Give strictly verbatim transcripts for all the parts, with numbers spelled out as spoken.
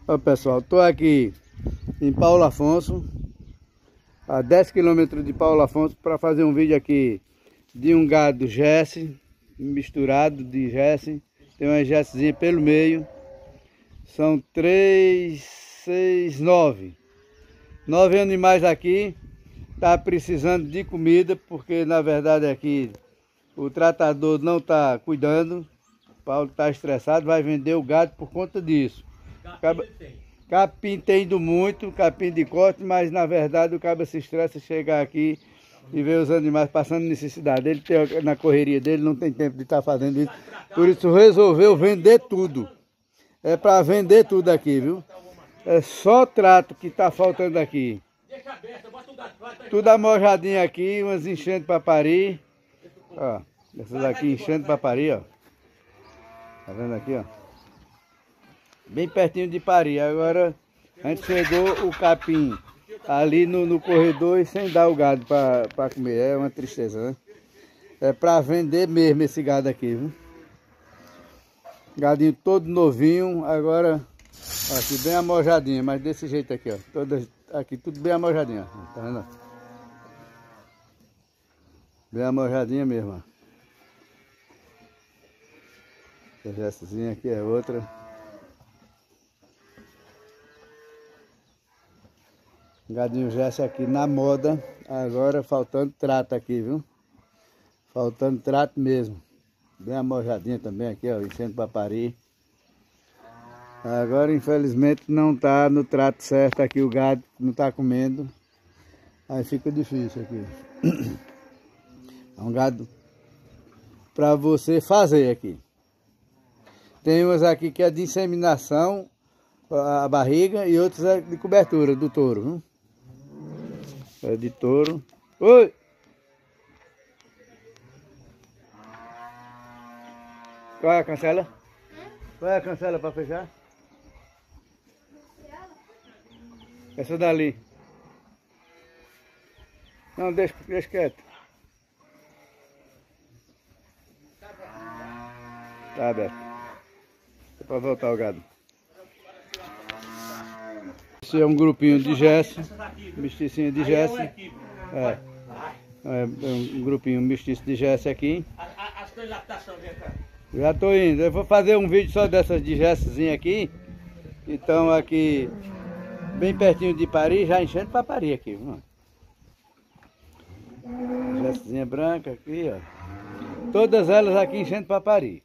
Ó, pessoal, tô aqui em Paulo Afonso, a dez quilômetros de Paulo Afonso, para fazer um vídeo aqui de um gado Jesse, misturado de Jesse. Tem uma Jessezinha pelo meio. São três, seis, nove. Nove animais aqui. Tá precisando de comida, porque na verdade aqui o tratador não tá cuidando. O Paulo tá estressado, vai vender o gado por conta disso. Capim tem. Capim tem indo muito, capim de corte, mas na verdade o cabo se estressa chegar aqui e ver os animais passando necessidade. Ele tem, na correria dele não tem tempo de estar tá fazendo isso, por isso resolveu vender tudo. É para vender tudo aqui, viu? É só trato que tá faltando aqui. Tudo amojadinho aqui, umas enchentes para parir. Ó, essas aqui enchendo para parir, ó. Tá vendo aqui, ó? Bem pertinho de parir. Agora a gente chegou o capim ali no, no corredor e sem dar o gado para comer. É uma tristeza, né? É para vender mesmo esse gado aqui, viu? Gadinho todo novinho. Agora aqui bem amojadinho, mas desse jeito aqui, ó. Todas aqui tudo bem amojadinho, ó. Tá vendo? Bem amojadinha mesmo, ó. Essa aqui é outra. Gadinho Jesse aqui na moda, agora faltando trato aqui, viu? Faltando trato mesmo. Bem amojadinha também aqui, ó, enchendo para parir. Agora infelizmente não tá no trato certo aqui, o gado não tá comendo. Aí fica difícil aqui. É um gado para você fazer aqui. Tem umas aqui que é de inseminação, a barriga, e outras é de cobertura do touro, viu? É de touro. Oi! Qual é a cancela? Qual é a cancela para fechar? Essa dali. Não, deixa, deixa quieto. Tá aberto. É para voltar o gado. Esse é um grupinho de Jesse, mesticinho de Jesse. É, é um grupinho mestiço de Jesse aqui. Já tô indo. Eu vou fazer um vídeo só dessas de Jessezinha aqui. Então aqui, bem pertinho de parir, já enchendo para parir aqui. Jessezinha branca aqui, ó. Todas elas aqui enchendo para parir.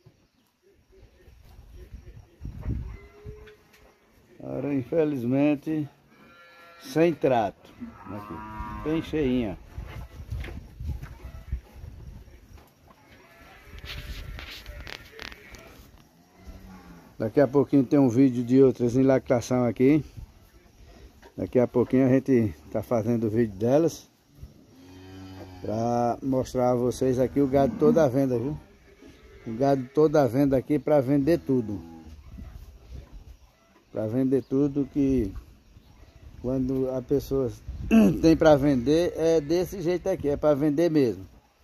Agora, infelizmente, sem trato. Aqui, bem cheinha. Daqui a pouquinho tem um vídeo de outras em lactação aqui. Daqui a pouquinho a gente tá fazendo o vídeo delas. Para mostrar a vocês aqui o gado todo à venda, viu? O gado todo à venda aqui para vender tudo. Para vender tudo, que quando a pessoa tem para vender é desse jeito aqui, é para vender mesmo.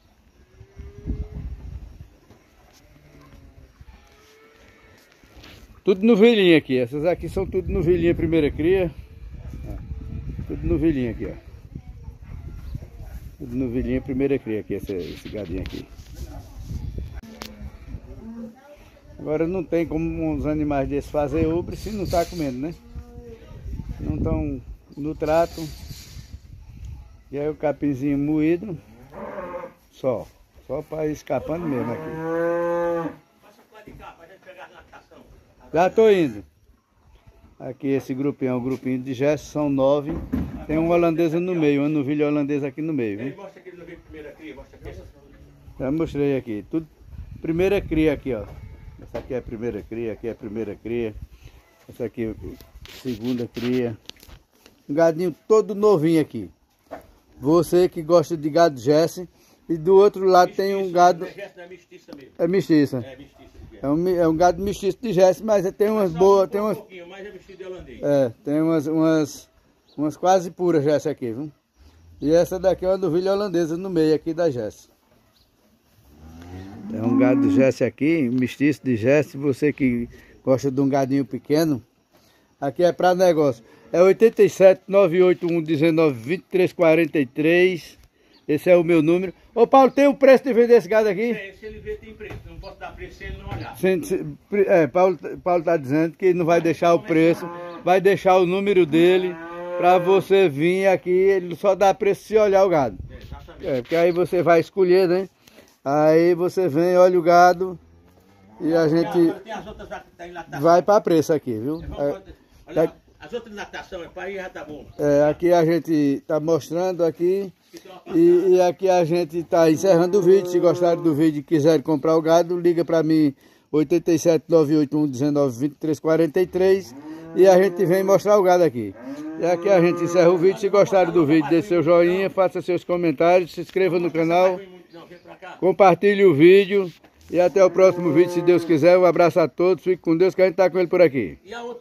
Tudo novelinha aqui, essas aqui são tudo novelinha primeira cria. Tudo novelinha aqui, ó. Tudo novelinha primeira cria aqui, esse, esse gadinho aqui. Agora não tem como uns animais desses fazer ubre se não tá comendo, né? Não estão no trato. E aí o capinzinho moído. Só. Só para ir escapando mesmo aqui. Já tô indo. Aqui esse grupinho é um grupinho de Jesse, são nove. Tem uma holandesa no meio, uma novilha holandesa aqui no meio, viu? Mostra aqui no meio primeira cria, mostra aqui. Já mostrei aqui. Tudo primeira cria aqui, ó. Essa aqui é a primeira cria, aqui é a primeira cria. Essa aqui é a segunda cria. Um gadinho todo novinho aqui. Você que gosta de gado Jesse. E do outro lado mestiço, tem um gado... É mestiça mesmo. É mestiça. É mestiça. É um, é um gado mestiço de Jesse, mas tem umas boas... Tem umas, um pouquinho, mais é mestiço de holandês. É, tem umas, umas, umas quase puras Jesse aqui, viu? E essa daqui é uma novilha holandesa no meio aqui da Jesse. É um gado de Jesse aqui, mestiço de Jesse. Você que gosta de um gadinho pequeno, Aqui é para negócio. É oito sete, nove oito um, um nove, dois três quatro três. Esse é o meu número. Ô Paulo, tem o preço de vender esse gado aqui? É, se ele vê tem preço. Não posso dar preço se ele não olhar. Sim, sim, é, Paulo, Paulo tá dizendo que não vai deixar o preço, vai deixar o número dele para você vir aqui. Ele só dá preço se olhar o gado. É, exatamente. É, porque aí você vai escolher, né? Aí você vem, olha o gado e a gente Tem as outras da, da dilatação. vai para preço aqui, viu? Vamos, É, olha, as outras dilatação é para ir já tá bom. é, aqui a gente tá mostrando aqui e, e aqui a gente tá encerrando o vídeo. Se gostaram do vídeo e quiserem comprar o gado, liga para mim oito sete, nove oito um, um nove, dois três quatro três e a gente vem mostrar o gado aqui. E aqui a gente encerra o vídeo. Se gostaram do vídeo, deixe seu joinha, faça seus comentários, se inscreva no canal, compartilhe o vídeo e até o próximo vídeo, se Deus quiser. Um abraço a todos, fique com Deus que a gente tá com ele por aqui.